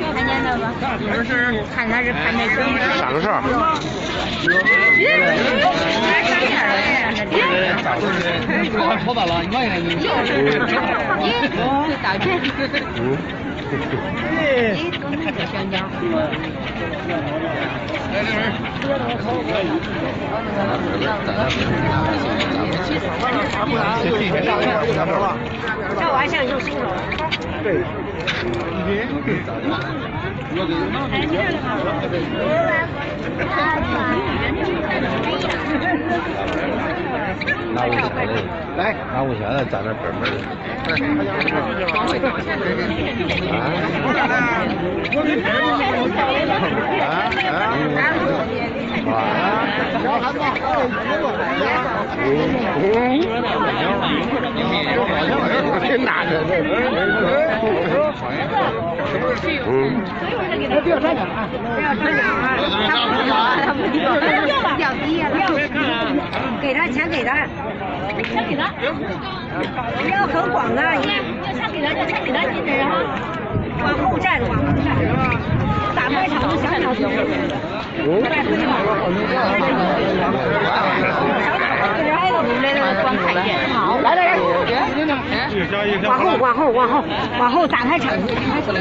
看见了吗？看他是看那什么？ 上哨。 跑到了，你看看你。 道歉。这玩意儿就行了。对。 拿五千的，来，拿5千的站那本本的。拿着。 不要穿奖啊！不要穿奖啊！他不要，掉低了。给他钱，给他。钱给他。不要很广啊！要钱给他，要钱给他，你这哈。往后站，往后站。大卖场的小小子。来来来，往后，往后，往后，往后打开场。